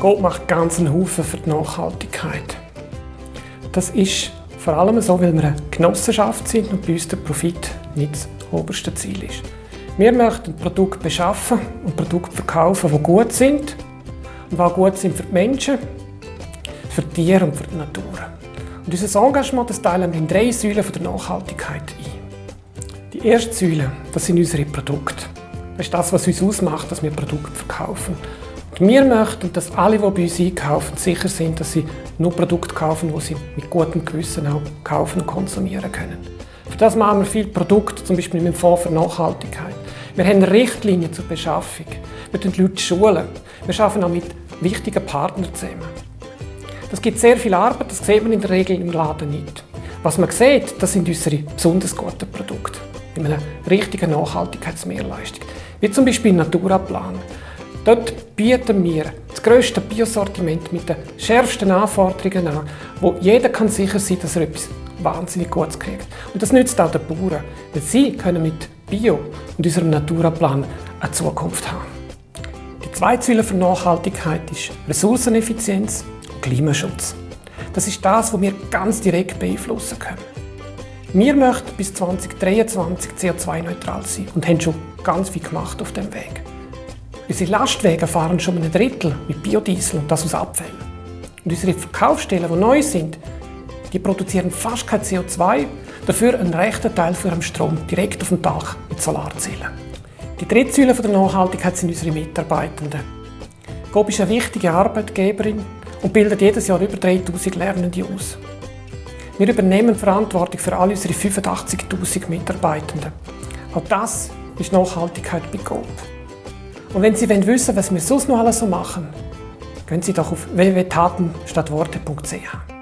Coop macht ganz einen Haufen für die Nachhaltigkeit. Das ist vor allem so, weil wir eine Genossenschaft sind und bei uns der Profit nicht das oberste Ziel ist. Wir möchten Produkte beschaffen und Produkte verkaufen, die gut sind und die auch gut sind für die Menschen, für die Tiere und für die Natur. Und unser Engagement das teilen wir in 3 Säulen der Nachhaltigkeit ein. Die erste Säule, das sind unsere Produkte. Das ist das, was uns ausmacht, dass wir Produkte verkaufen. Und wir möchten, dass alle, die bei uns einkaufen, sicher sind, dass sie nur Produkte kaufen, die sie mit gutem Gewissen auch kaufen und konsumieren können. Für das machen wir viele Produkte, zum Beispiel mit dem Fonds für Nachhaltigkeit. Wir haben Richtlinien zur Beschaffung. Wir schulen die Leute. Wir arbeiten auch mit wichtigen Partnern zusammen. Das gibt sehr viel Arbeit, das sieht man in der Regel im Laden nicht. Was man sieht, das sind unsere besonders guten Produkte. Mit einer richtigen Nachhaltigkeitsmehrleistung. Wie zum Beispiel Naturaplan. Dort bieten wir das grösste Biosortiment mit den schärfsten Anforderungen an, wo jeder kann sicher sein, dass er etwas wahnsinnig Gutes kriegt. Und das nützt auch den Bauern, weil sie können mit Bio und unserem Naturaplan eine Zukunft haben. Die zweite Säule für Nachhaltigkeit ist Ressourceneffizienz und Klimaschutz. Das ist das, was wir ganz direkt beeinflussen können. Wir möchten bis 2023 CO2-neutral sein und haben schon ganz viel gemacht auf dem Weg. Unsere Lastwagen fahren schon ein Drittel mit Biodiesel und das aus Abfällen. Und unsere Verkaufsstellen, die neu sind, die produzieren fast kein CO2, dafür einen rechten Teil von ihrem Strom direkt auf dem Dach mit Solarzellen. Die dritte Säule der Nachhaltigkeit sind unsere Mitarbeitenden. Coop ist eine wichtige Arbeitgeberin und bildet jedes Jahr über 3000 Lernende aus. Wir übernehmen Verantwortung für alle unsere 85.000 Mitarbeitenden. Auch das ist Nachhaltigkeit bei Coop. Und wenn Sie wissen wollen, was wir sonst noch alles so machen, gehen Sie doch auf www.tatenstattworte.ch.